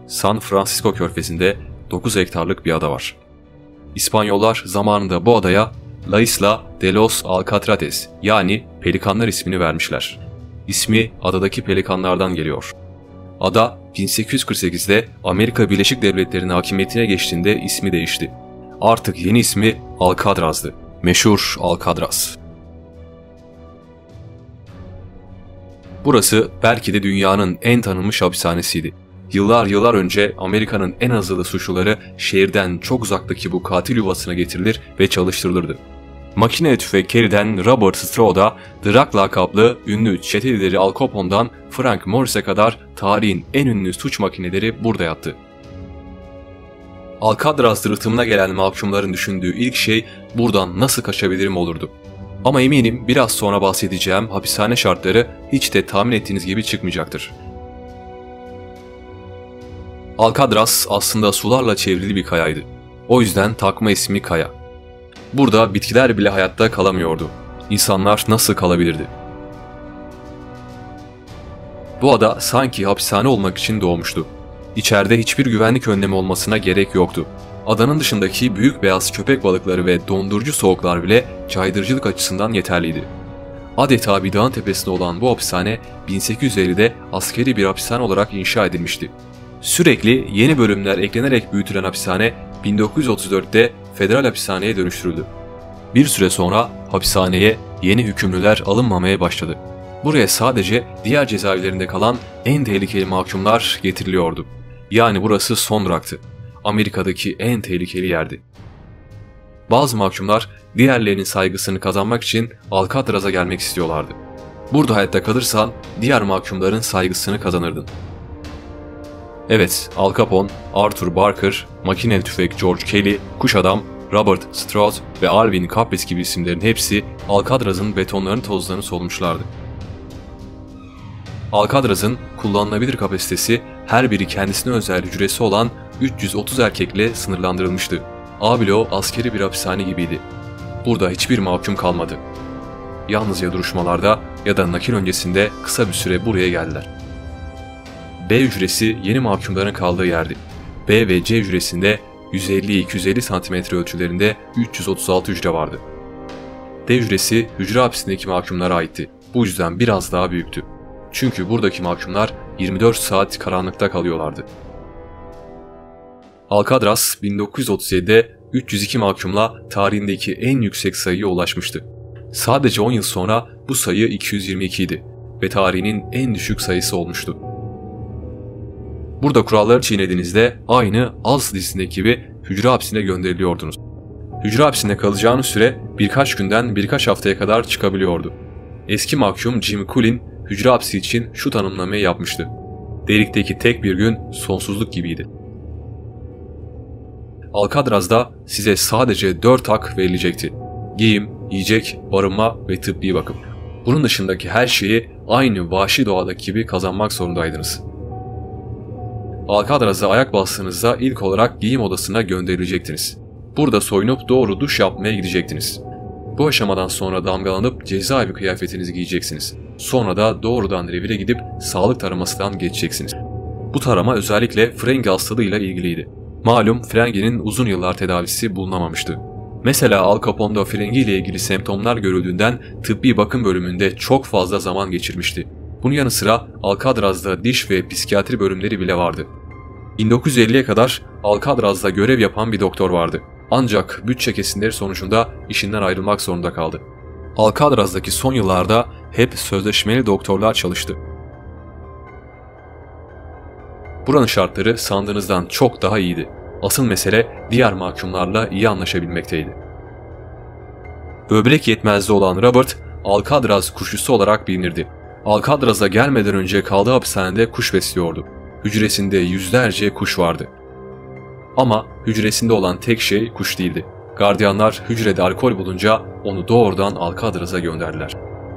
San Francisco Körfezi'nde 9 hektarlık bir ada var. İspanyollar zamanında bu adaya La Isla de los Alcatrates yani Pelikanlar ismini vermişler. İsmi adadaki pelikanlardan geliyor. Ada 1848'de Amerika Birleşik Devletleri'nin hakimiyetine geçtiğinde ismi değişti. Artık yeni ismi Alcatraz'dı. Meşhur Alcatraz. Burası belki de dünyanın en tanınmış hapishanesiydi. Yıllar önce Amerika'nın en azılı suçluları şehirden çok uzaktaki bu katil yuvasına getirilir ve çalıştırılırdı. Makine tüfek keriden Robert Stroh'da Drak lakaplı ünlü çete lideri Al Capone'dan Frank Morris'e kadar tarihin en ünlü suç makineleri burada yattı. Alcatraz rıhtımına gelen mahkumların düşündüğü ilk şey buradan nasıl kaçabilirim olurdu. Ama eminim biraz sonra bahsedeceğim hapishane şartları hiç de tahmin ettiğiniz gibi çıkmayacaktır. Alcatraz aslında sularla çevrili bir kayaydı. O yüzden takma ismi Kaya. Burada bitkiler bile hayatta kalamıyordu. İnsanlar nasıl kalabilirdi? Bu ada sanki hapishane olmak için doğmuştu. İçeride hiçbir güvenlik önlemi olmasına gerek yoktu. Adanın dışındaki büyük beyaz köpek balıkları ve dondurucu soğuklar bile caydırıcılık açısından yeterliydi. Adeta bir dağın tepesinde olan bu hapishane 1850'de askeri bir hapishane olarak inşa edilmişti. Sürekli yeni bölümler eklenerek büyütülen hapishane 1934'te federal hapishaneye dönüştürüldü. Bir süre sonra hapishaneye yeni hükümlüler alınmamaya başladı. Buraya sadece diğer cezaevlerinde kalan en tehlikeli mahkumlar getiriliyordu. Yani burası son duraktı. Amerika'daki en tehlikeli yerdi. Bazı mahkumlar diğerlerinin saygısını kazanmak için Alcatraz'a gelmek istiyorlardı. Burada hayatta kalırsan diğer mahkumların saygısını kazanırdın. Evet, Al Capone, Arthur Barker, makineli tüfek George Kelly, kuş adam Robert Strauss ve Alvin Kapris gibi isimlerin hepsi Alcatraz'ın betonlarını tozlarını solmuşlardı. Alcatraz'ın kullanılabilir kapasitesi her biri kendisine özel hücresi olan 330 erkekle sınırlandırılmıştı. Abilo askeri bir hapishane gibiydi. Burada hiçbir mahkum kalmadı. Yalnızca duruşmalarda ya da nakil öncesinde kısa bir süre buraya geldiler. B hücresi yeni mahkumların kaldığı yerdi. B ve C hücresinde 150-250 cm ölçülerinde 336 hücre vardı. D hücresi hücre hapisindeki mahkumlara aitti. Bu yüzden biraz daha büyüktü. Çünkü buradaki mahkumlar 24 saat karanlıkta kalıyorlardı. Alcatraz 1937'de 302 mahkumla tarihindeki en yüksek sayıya ulaşmıştı. Sadece 10 yıl sonra bu sayı 222 idi ve tarihinin en düşük sayısı olmuştu. Burada kuralları çiğnediğinizde aynı Az dizisindeki gibi hücre hapsine gönderiliyordunuz. Hücre hapsinde kalacağınız süre birkaç günden birkaç haftaya kadar çıkabiliyordu. Eski mahkum Jim Cullen hücre hapsi için şu tanımlamayı yapmıştı. Delikteki tek bir gün sonsuzluk gibiydi. Alcatraz'da size sadece 4 hak verilecekti. Giyim, yiyecek, barınma ve tıbbi bakım. Bunun dışındaki her şeyi aynı vahşi doğadaki gibi kazanmak zorundaydınız. Alcatraz'a ayak bastığınızda ilk olarak giyim odasına gönderilecektiniz. Burada soyunup doğru duş yapmaya gidecektiniz. Bu aşamadan sonra damgalanıp cezaevi kıyafetinizi giyeceksiniz. Sonra da doğrudan revire gidip sağlık taramasından geçeceksiniz. Bu tarama özellikle Frengi hastalığıyla ilgiliydi. Malum Frengi'nin uzun yıllar tedavisi bulunamamıştı. Mesela Al Capone'da Frengi ile ilgili semptomlar görüldüğünden tıbbi bakım bölümünde çok fazla zaman geçirmişti. Bunun yanı sıra Alcatraz'da diş ve psikiyatri bölümleri bile vardı. 1950'ye kadar Alcatraz'da görev yapan bir doktor vardı. Ancak bütçe kesintileri sonucunda işinden ayrılmak zorunda kaldı. Alcatraz'daki son yıllarda hep sözleşmeli doktorlar çalıştı. Buranın şartları sandığınızdan çok daha iyiydi. Asıl mesele diğer mahkumlarla iyi anlaşabilmekteydi. Böbrek yetmezliği olan Robert, Alcatraz kuşçusu olarak bilinirdi. Alcatraz'a gelmeden önce kaldığı hapishanede kuş besliyordu. Hücresinde yüzlerce kuş vardı. Ama hücresinde olan tek şey kuş değildi. Gardiyanlar hücrede alkol bulunca onu doğrudan Alcatraz'a gönderdiler.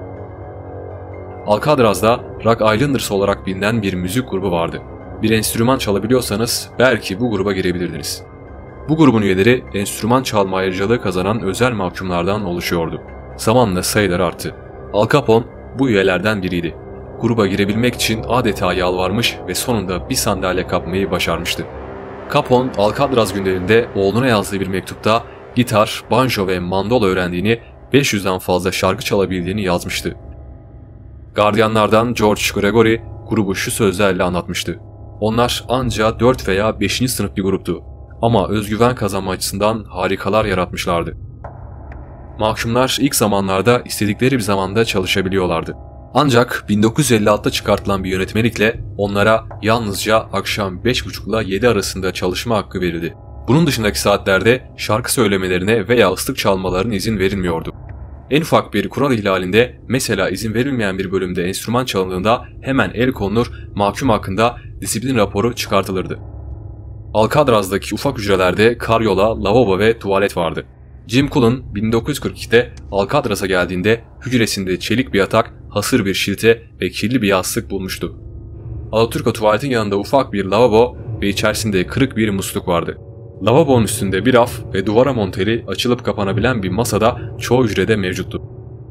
Alcatraz'da Rock Islanders olarak bilinen bir müzik grubu vardı. Bir enstrüman çalabiliyorsanız belki bu gruba girebilirdiniz. Bu grubun üyeleri enstrüman çalma ayrıcalığı kazanan özel mahkumlardan oluşuyordu. Zamanla sayıları arttı. Al Capone bu üyelerden biriydi. gruba girebilmek için adeta yalvarmış ve sonunda bir sandalye kapmayı başarmıştı. Capone, Alcatraz günlerinde oğluna yazdığı bir mektupta gitar, banjo ve mandolo öğrendiğini, 500'den fazla şarkı çalabildiğini yazmıştı. Gardiyanlardan George Gregory grubu şu sözlerle anlatmıştı. Onlar ancak 4 veya 5. sınıf bir gruptu ama özgüven kazanma açısından harikalar yaratmışlardı. Mahkumlar ilk zamanlarda istedikleri bir zamanda çalışabiliyorlardı. Ancak 1956'da çıkartılan bir yönetmelikle onlara yalnızca akşam 5.30 ile 7 arasında çalışma hakkı verildi. Bunun dışındaki saatlerde şarkı söylemelerine veya ıslık çalmalarına izin verilmiyordu. En ufak bir kural ihlalinde, mesela izin verilmeyen bir bölümde enstrüman çalındığında hemen el konulur, mahkum hakkında disiplin raporu çıkartılırdı. Alcatraz'daki ufak hücrelerde karyola, lavabo ve tuvalet vardı. Jim Cullen 1942'de Alcatraz'a geldiğinde hücresinde çelik bir yatak, hasır bir şilte ve kirli bir yastık bulmuştu. Alaturka tuvaletin yanında ufak bir lavabo ve içerisinde kırık bir musluk vardı. Lavabonun üstünde bir raf ve duvara monteli açılıp kapanabilen bir masada çoğu hücrede mevcuttu.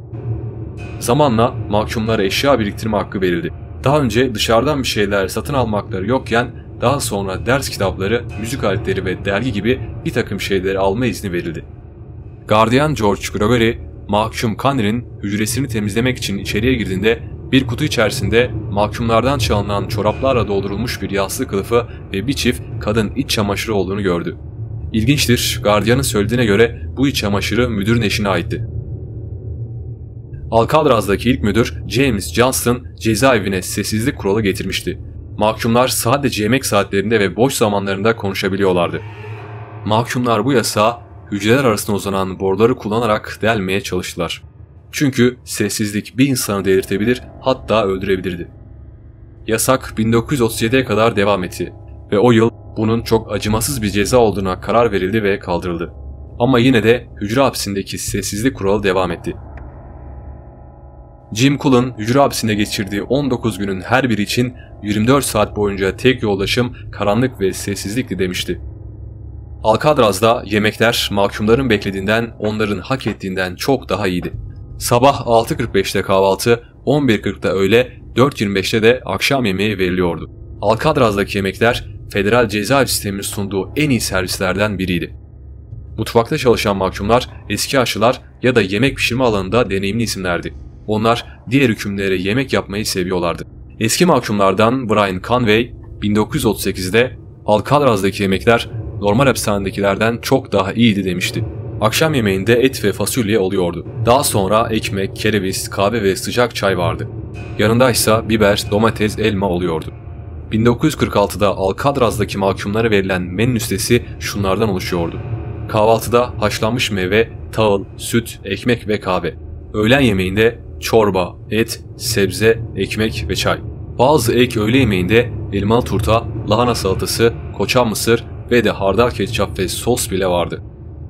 Zamanla mahkumlara eşya biriktirme hakkı verildi. Daha önce dışarıdan bir şeyler satın almakları yokken daha sonra ders kitapları, müzik aletleri ve dergi gibi bir takım şeyleri alma izni verildi. Gardiyan George Gregory, mahkum Conner'in hücresini temizlemek için içeriye girdiğinde bir kutu içerisinde mahkumlardan çalınan çoraplarla doldurulmuş bir yastık kılıfı ve bir çift kadın iç çamaşırı olduğunu gördü. İlginçtir, gardiyanın söylediğine göre bu iç çamaşırı müdürün eşine aitti. Alcatraz'daki ilk müdür James Johnston cezaevine sessizlik kuralı getirmişti. Mahkumlar sadece yemek saatlerinde ve boş zamanlarında konuşabiliyorlardı. Mahkumlar bu yasağı hücreler arasında uzanan boruları kullanarak delmeye çalıştılar. Çünkü sessizlik bir insanı delirtebilir, hatta öldürebilirdi. Yasak 1937'ye kadar devam etti ve o yıl bunun çok acımasız bir ceza olduğuna karar verildi ve kaldırıldı. Ama yine de hücre hapsindeki sessizlik kuralı devam etti. Jim Cullen hücre hapsinde geçirdiği 19 günün her biri için 24 saat boyunca tek yoldaşım karanlık ve sessizlikti demişti. Alcatraz'da yemekler mahkumların beklediğinden, onların hak ettiğinden çok daha iyiydi. Sabah 6.45'te kahvaltı, 11.40'da öğle, 4.25'te de akşam yemeği veriliyordu. Alcatraz'daki yemekler federal cezaevi sisteminin sunduğu en iyi servislerden biriydi. Mutfakta çalışan mahkumlar eski aşçılar ya da yemek pişirme alanında deneyimli isimlerdi. Onlar diğer hükümlere yemek yapmayı seviyorlardı. Eski mahkumlardan Brian Conway 1938'de Alcatraz'daki yemekler normal hapishanedekilerden çok daha iyiydi demişti. Akşam yemeğinde et ve fasulye oluyordu. Daha sonra ekmek, kereviz, kahve ve sıcak çay vardı. Yanında ise biber, domates, elma oluyordu. 1946'da Alcatraz'daki mahkumlara verilen menü listesi şunlardan oluşuyordu. Kahvaltıda haşlanmış meyve, tahıl, süt, ekmek ve kahve. Öğlen yemeğinde çorba, et, sebze, ekmek ve çay. Bazı ek öğle yemeğinde elmalı turta, lahana salatası, koçan mısır ve de hardal ketçap ve sos bile vardı.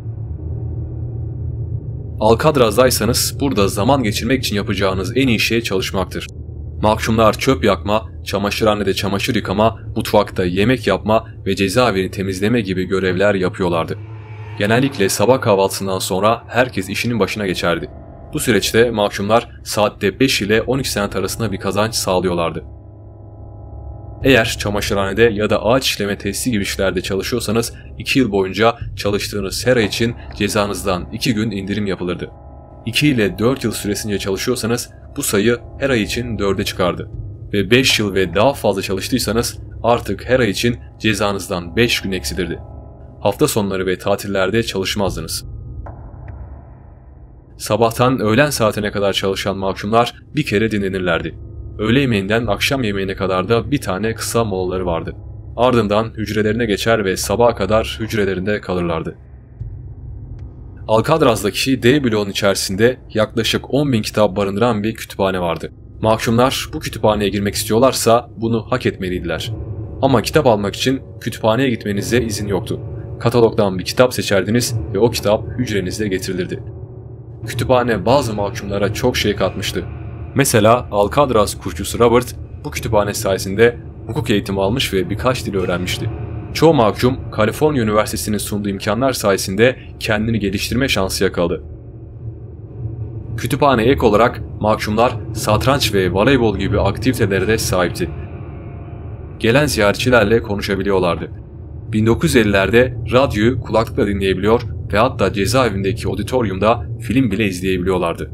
Alcatraz'daysanız burada zaman geçirmek için yapacağınız en iyi şey çalışmaktır. Mahkumlar çöp yakma, çamaşırhanede çamaşır yıkama, mutfakta yemek yapma ve cezaevini temizleme gibi görevler yapıyorlardı. Genellikle sabah kahvaltısından sonra herkes işinin başına geçerdi. Bu süreçte mahkumlar saatte 5 ile 12 saat arasında bir kazanç sağlıyorlardı. Eğer çamaşırhanede ya da ağaç işleme tesisi gibi işlerde çalışıyorsanız 2 yıl boyunca çalıştığınız her ay için cezanızdan 2 gün indirim yapılırdı. 2 ile 4 yıl süresince çalışıyorsanız bu sayı her ay için 4'e çıkardı. Ve 5 yıl ve daha fazla çalıştıysanız artık her ay için cezanızdan 5 gün eksilirdi. Hafta sonları ve tatillerde çalışmazdınız. Sabahtan öğlen saatine kadar çalışan mahkumlar bir kere dinlenirlerdi. Öğle yemeğinden akşam yemeğine kadar da bir tane kısa molaları vardı. Ardından hücrelerine geçer ve sabaha kadar hücrelerinde kalırlardı. Alcatraz'daki D bloğunun içerisinde yaklaşık 10.000 kitap barındıran bir kütüphane vardı. Mahkumlar bu kütüphaneye girmek istiyorlarsa bunu hak etmeliydiler. Ama kitap almak için kütüphaneye gitmenize izin yoktu. Katalogdan bir kitap seçerdiniz ve o kitap hücrenizde getirilirdi. Kütüphane bazı mahkumlara çok şey katmıştı. Mesela Alcatraz kurucusu Robert bu kütüphane sayesinde hukuk eğitimi almış ve birkaç dil öğrenmişti. Çoğu mahkum Kaliforniya Üniversitesi'nin sunduğu imkanlar sayesinde kendini geliştirme şansı yakaladı. Kütüphaneye ek olarak mahkumlar satranç ve voleybol gibi aktivitelere de sahipti. Gelen ziyaretçilerle konuşabiliyorlardı. 1950'lerde radyoyu kulaklıkla dinleyebiliyor ve hatta cezaevindeki auditoriumda film bile izleyebiliyorlardı.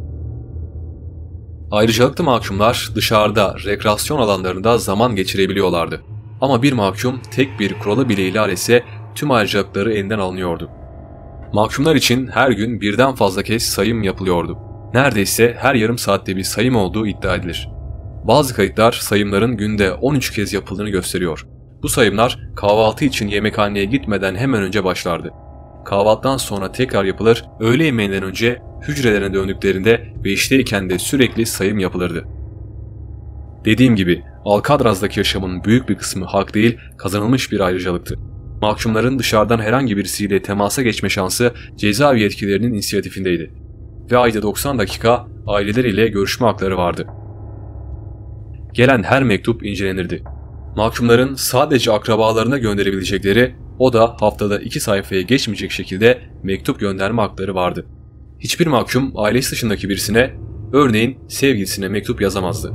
Ayrıcalıklı mahkumlar dışarıda rekreasyon alanlarında zaman geçirebiliyorlardı. Ama bir mahkum tek bir kuralı bile ihlal etse tüm ayrıcalıkları elinden alınıyordu. Mahkumlar için her gün birden fazla kez sayım yapılıyordu. Neredeyse her yarım saatte bir sayım olduğu iddia edilir. Bazı kayıtlar sayımların günde 13 kez yapıldığını gösteriyor. Bu sayımlar kahvaltı için yemekhaneye gitmeden hemen önce başlardı. Kahvaltıdan sonra tekrar yapılır, öğle yemeğinden önce hücrelerine döndüklerinde ve işteyken de sürekli sayım yapılırdı. Dediğim gibi Alcatraz'daki yaşamın büyük bir kısmı hak değil, kazanılmış bir ayrıcalıktı. Mahkumların dışarıdan herhangi birisiyle temasa geçme şansı cezaevi yetkililerinin inisiyatifindeydi. Ve ayda 90 dakika aileleriyle görüşme hakları vardı. Gelen her mektup incelenirdi. Mahkumların sadece akrabalarına gönderebilecekleri, o da haftada 2 sayfaya geçmeyecek şekilde mektup gönderme hakları vardı. Hiçbir mahkum ailesi dışındaki birisine, örneğin sevgilisine mektup yazamazdı.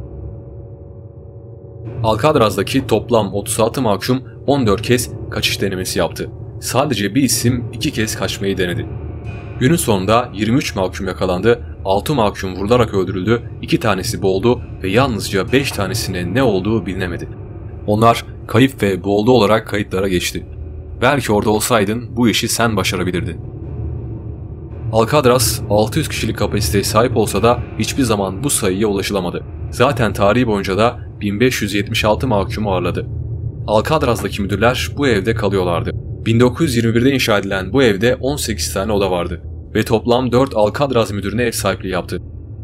Alcatraz'daki toplam 36 mahkum 14 kez kaçış denemesi yaptı. Sadece bir isim 2 kez kaçmayı denedi. Günün sonunda 23 mahkum yakalandı, 6 mahkum vurularak öldürüldü, 2 tanesi boğuldu ve yalnızca 5 tanesine ne olduğu bilinemedi. Onlar kayıp ve boğuldu olarak kayıtlara geçti. Belki orada olsaydın bu işi sen başarabilirdin. Alcatraz 600 kişilik kapasiteye sahip olsa da hiçbir zaman bu sayıya ulaşılamadı. Zaten tarihi boyunca da 1576 mahkumu ağırladı. Alcatraz'daki müdürler bu evde kalıyorlardı. 1921'de inşa edilen bu evde 18 tane oda vardı ve toplam 4 Alcatraz müdürüne ev sahipliği yaptı.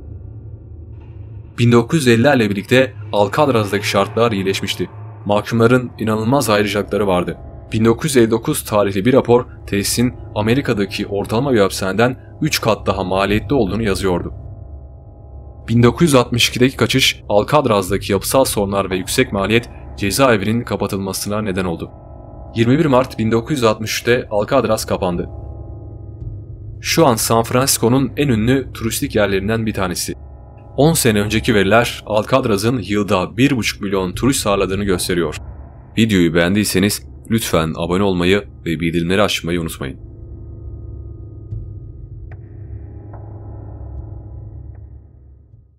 1950'lerle birlikte Alcatraz'daki şartlar iyileşmişti. Mahkumların inanılmaz ayrıcalıkları vardı. 1959 tarihli bir rapor tesisin Amerika'daki ortalama bir hapishaneden 3 kat daha maliyetli olduğunu yazıyordu. 1962'deki kaçış Alcatraz'daki yapısal sorunlar ve yüksek maliyet cezaevinin kapatılmasına neden oldu. 21 Mart 1963'te Alcatraz kapandı. Şu an San Francisco'nun en ünlü turistik yerlerinden bir tanesi. 10 sene önceki veriler Alcatraz'ın yılda 1,5 milyon turist ağırladığını gösteriyor. Videoyu beğendiyseniz lütfen abone olmayı ve bildirimleri açmayı unutmayın.